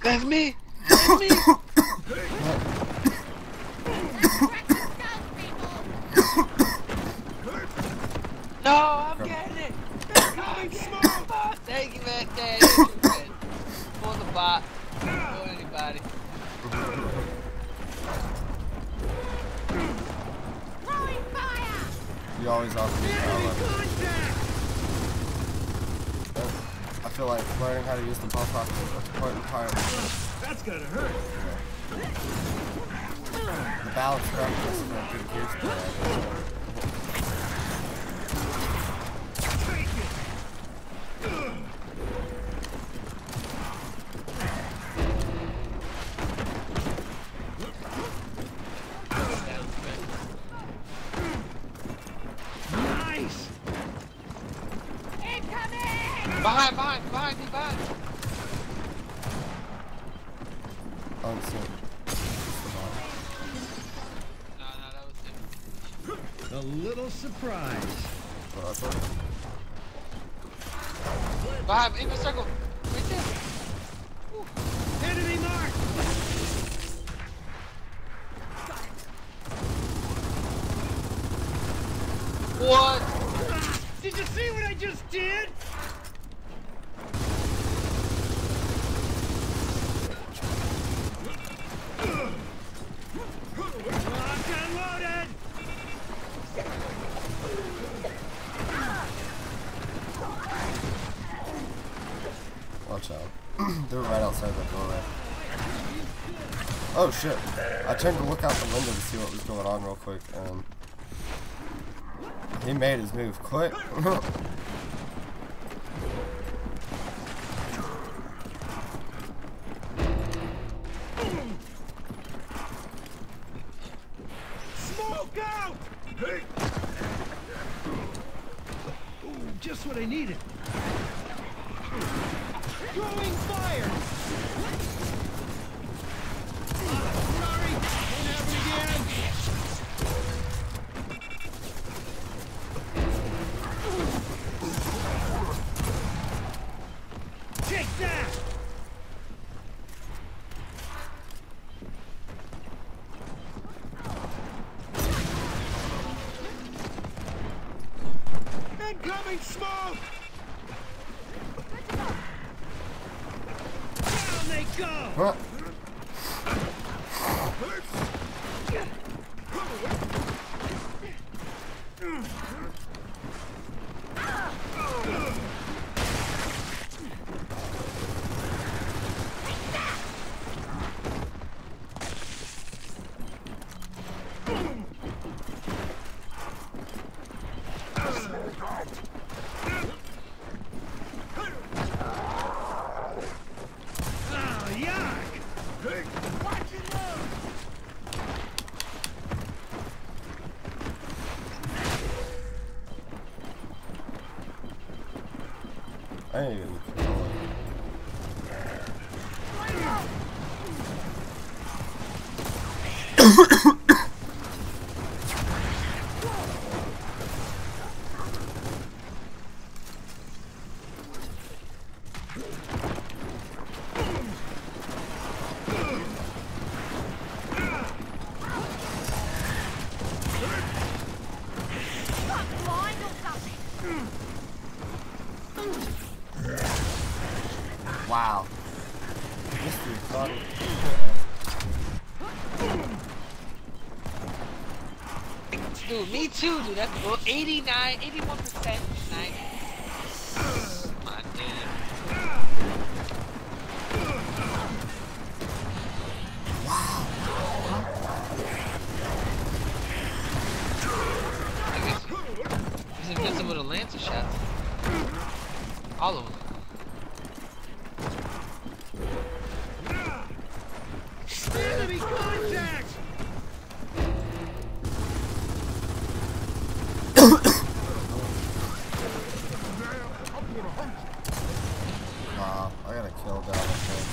That's me! That's me! No, I'm getting it! Thank you, man. For the bot. For anybody. You always offer me I feel like learning how to use the buff rocket is an important part. That's gonna hurt. The balance practice is a good gears player. Nice. Behind me. Oh, it's it. No, that was him. A little surprise. Well, that's it. Behind me, in the circle. Right there. Enemy mark. What? Did you see what I just did? Locked and loaded. Watch out. They were right outside that doorway. Oh shit. I turned to look out the window to see what was going on real quick, and he made his move quick. Smoke out. Ooh, just what I needed. Throwing fire. Sorry, won't happen again. Take that! Incoming smoke! Down they go! Huh? I ain't even control it. Wow. This dude thought it. Dude, me too, dude. That's 89, 81%. Nice. Come on, dude. Wow. I guess he's invincible to Lancer shots. All of them. Enemy contact! Wow, I gotta kill down the thing.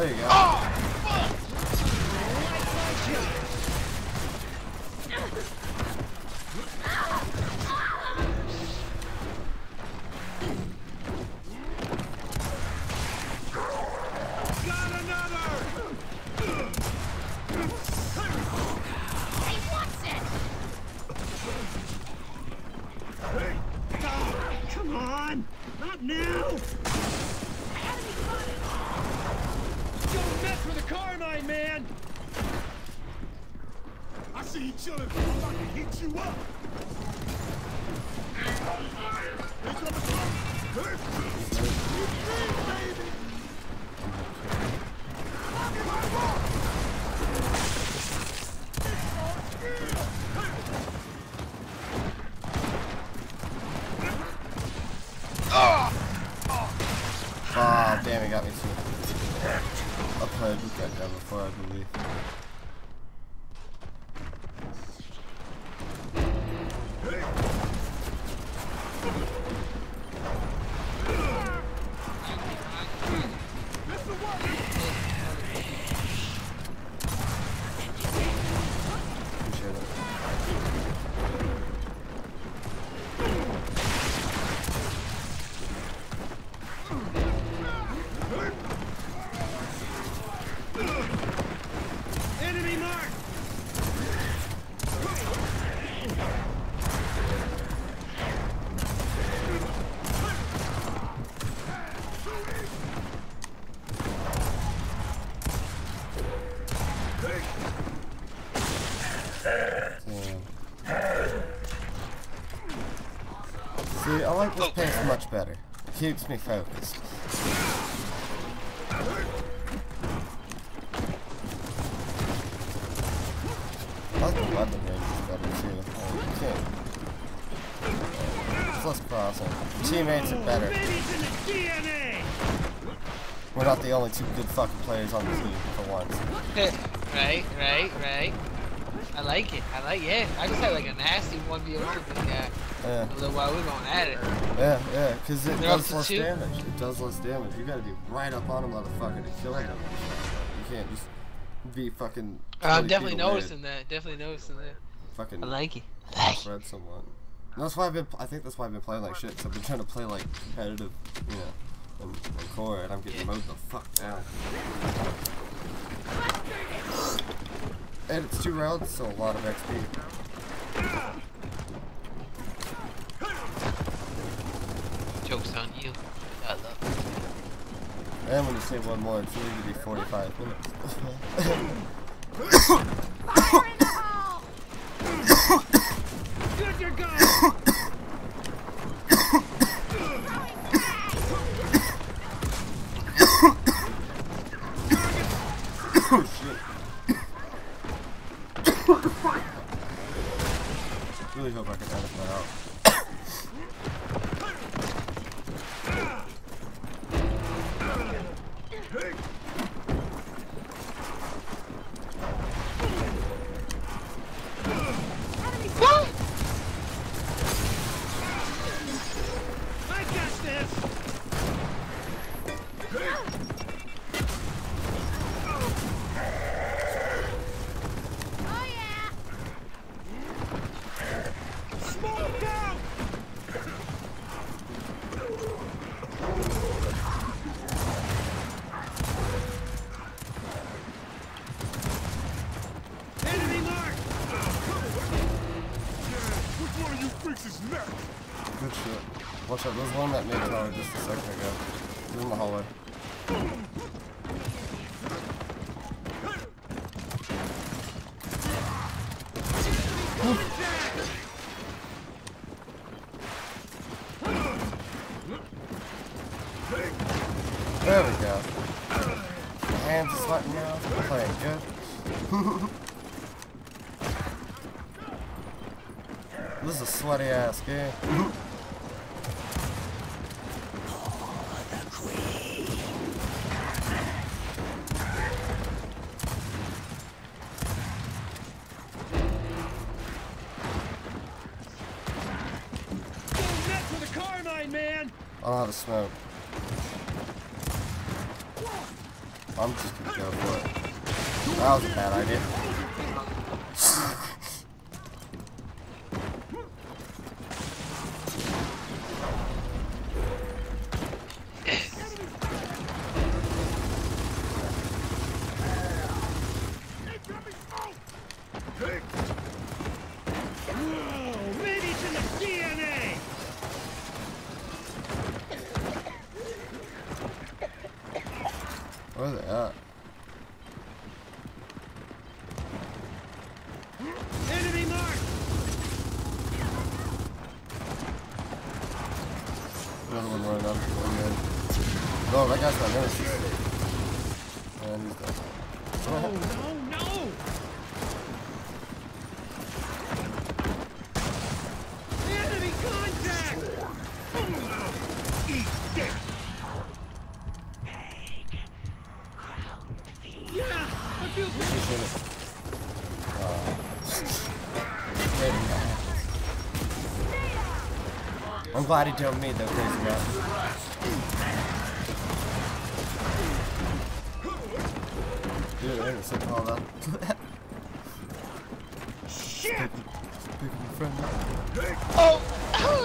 There you go. Got another! He wants it! Come on! Not now! Don't mess with the Carmine, man! I see you chilling. I'm about to hit you up. Oh, damn, he got me too. I'll probably beat that guy before I believe. Appreciate it. Enemy mark! See, I like this pace much better. It keeps me focused. I like the weapon range better too. Oh, you can't. It's less crossing. Teammates are better. Baby's in the DNA! We're not the only two good fucking players on the team for once. Right. I like it. Yeah. I just had like a nasty 1v1 with this guy. Yeah. A little while we were going at it. Yeah, because it They're up does to less 2? damage. It does less damage. You gotta be right up on a motherfucker to kill him. You can't just be fucking. I'm 20 definitely feet away. noticing that. Fucking I like it. spread someone. And that's why I think that's why I've been playing like shit. Cause I've been trying to play like competitive, you know, and core, and I'm getting mowed the fuck down. And it's 2 rounds, so a lot of XP. Joke's on you. I love it. And when you say one more, it's going to be 45 minutes. Fire in the hole! Good to go! Oh shit. Really hope I can edit that out. I got this! Oh yeah! Smoke out! Enemy mark! Which one of you freaks is next? Good shit. Watch out, there's one that made tower just a second ago. He's in the hallway. There we go. My hands are sweating now. I'm playing good. This is a sweaty ass game. Don't mess with the Carmine, man! I'll have a smoke. I'm just gonna go for it. That was a bad idea. Where are they at? Enemy mark! Another one running up. Oh, that guy's not nemesis. And he's dead. Oh, no! Enemy contact! Eat this! Yeah! I feel I'm glad he told me though, crazy guy. Dude, I didn't say all that. shit! Oh! Oh!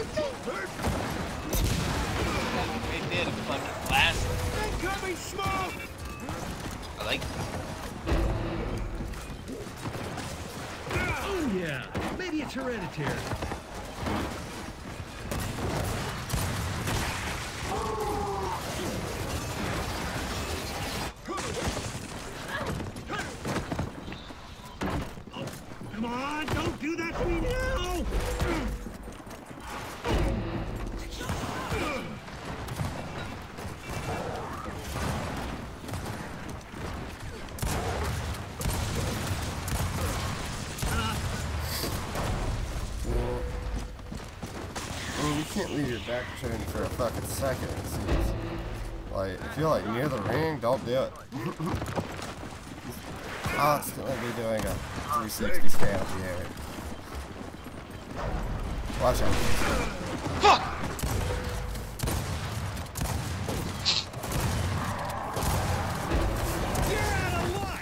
They did a fucking blast. Incoming smoke! I like Oh yeah, maybe it's hereditary. Come on, don't do that to me now! You can't leave your back turned for a fucking second, it seems. Like, if you're like near the ring, don't do it. Constantly be doing a 360 scan of the area. Watch out. fuck! You're out of luck!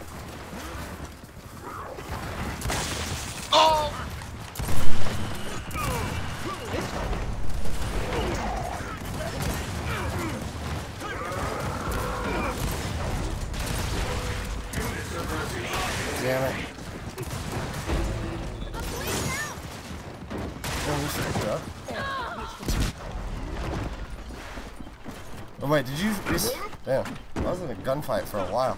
Oh! Damn it. Oh, we should pick it up. Oh wait, did you just... Damn, I was in a gunfight for a while.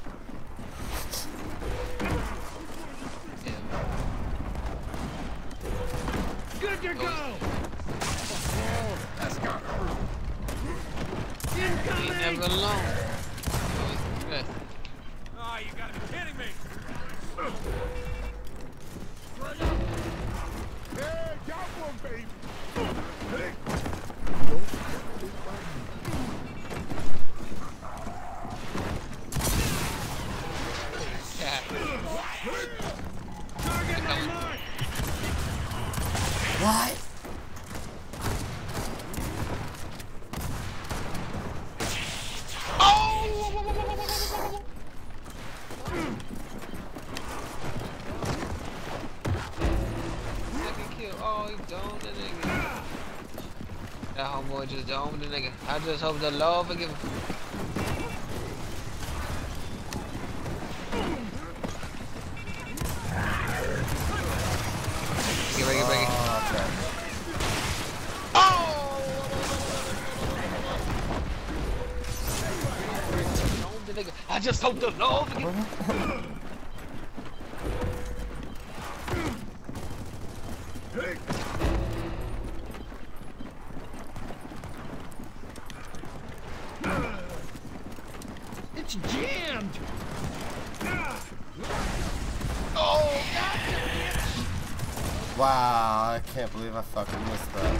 Good to go! That's gotta hurt. Ain't Incoming! never alone. Good. Oh, you gotta be kidding me! Hey, got one, baby. Hey. Yeah. Target my mark! What? Second kill. Oh, he domed the nigga. That homeboy just domed the nigga. I just hope the Lord forgive him. Get ready, get ready. Oh, okay. Domed the nigga. I just hope the Lord forgive him. It's jammed! Oh, God. Wow, I can't believe I fucking missed that.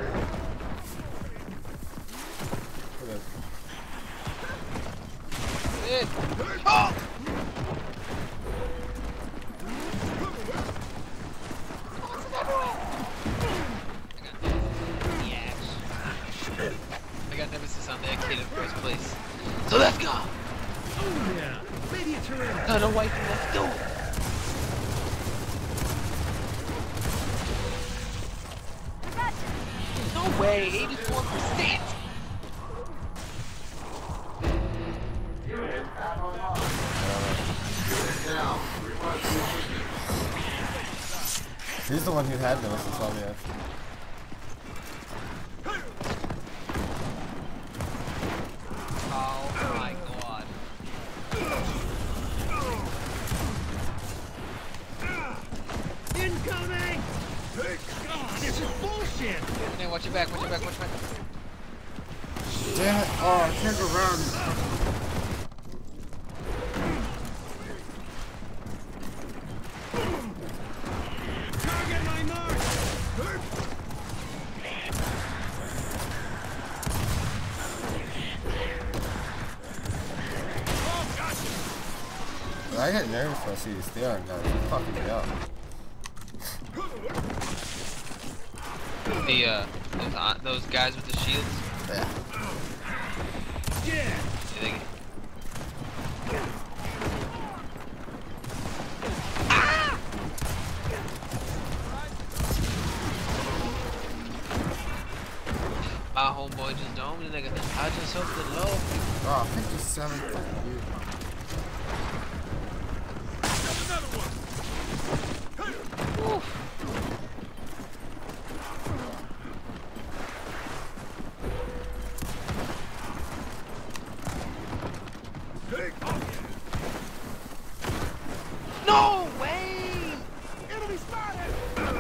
It. Oh! I got nemesis on that kid in first place. So let's go! Oh yeah. Maybe it's her. No, don't wait for that. Do it. I gotcha. No way. 84%. He's the one who had those to tell me actually. Oh my god. Incoming! God, this is bullshit! Hey, watch your back, watch your back, watch your back. Damn it! Oh, I can't go around. Target my mark! I get nervous when I see these steering guys. They're fucking me up. Those guys with the shields. Yeah. Yeah! My homeboy just domed the nigga. I just hope the low. Oh, 57. Fuck you. Another one. Take off. No way! Enemy spotted.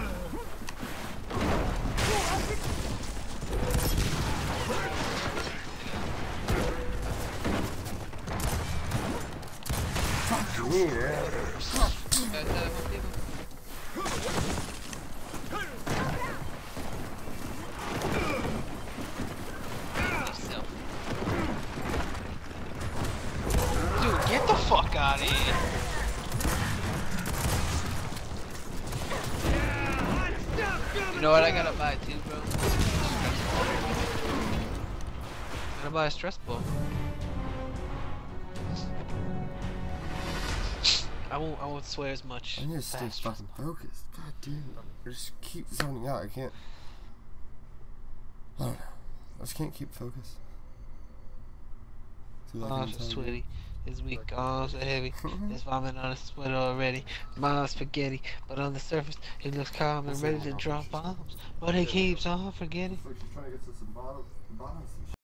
Fuck me, man. Dude, get the fuck out of here. You know what I gotta buy too, bro? I gotta buy a stress ball. I won't swear as much. I need to stay fucking focused. God damn it. I just keep zoning out. I can't. I don't know. I just can't keep focused. Oh, sweaty. His weak arms are heavy. There's vomit on his sweater already. Mild spaghetti, but on the surface he looks calm and ready to drop bombs. But he keeps on forgetting. Looks like she's trying to get to some bottoms.